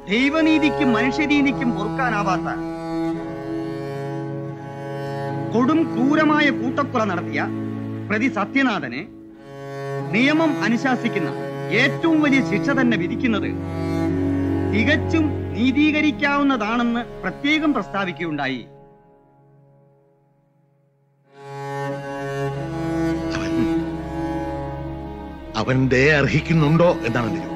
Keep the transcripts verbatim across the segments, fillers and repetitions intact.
ദൈവനീതിക്കും മനുഷ്യനീതിക്കും പൊറുക്കാനാവാത്ത കൊടും ക്രൂരമായ കൂട്ടക്കൊല നടത്തിയ പ്രതി സത്യനാഥനെ നിയമം അനുശാസിക്കുന്ന ഏറ്റവും വലിയ ശിക്ഷ തന്നെ വിധിക്കുന്നത് തികച്ചും നീതീകരിക്കാവുന്നതാണെന്ന് പ്രത്യേകം പ്രസ്താവിക്കുകയുണ്ടായി. അവൻ ദയ അർഹിക്കുന്നുണ്ടോ എന്നാണ് എന്റെ ചോദ്യം.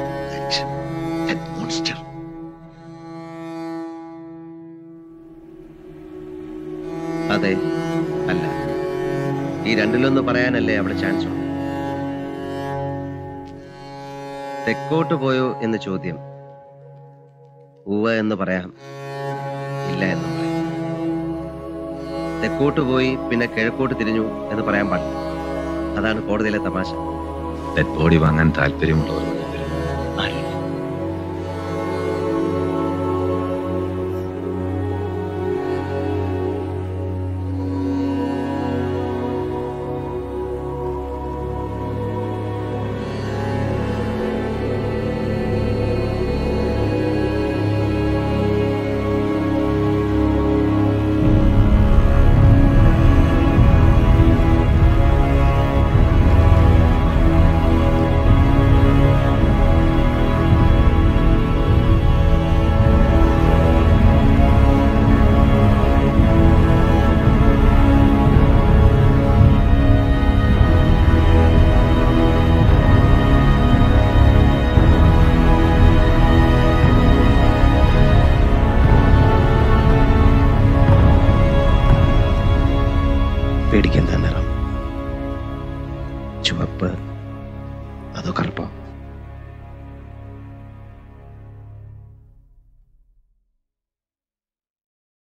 അതെ, അല്ല, ഈ രണ്ടിലൊന്ന് പറയാനല്ലേ അവിടെ ചാൻസ് ഉള്ളൂ. തെക്കോട്ട് പോയോ എന്ന് ചോദ്യം ഉവ്വ എന്ന് പറയാം, ഇല്ല എന്ന് പറയാം. തെക്കോട്ട് പോയി പിന്നെ കിഴക്കോട്ട് തിരിഞ്ഞു എന്ന് പറയാൻ പാടില്ല. അതാണ് കോടതിയിലെ തമാശ. ഡെഡ് ബോഡി വാങ്ങാൻ താല്പര്യമുള്ളവർ പേടിക്കാൻ നിറം ചുവപ്പ് അതോ കറുപ്പോ?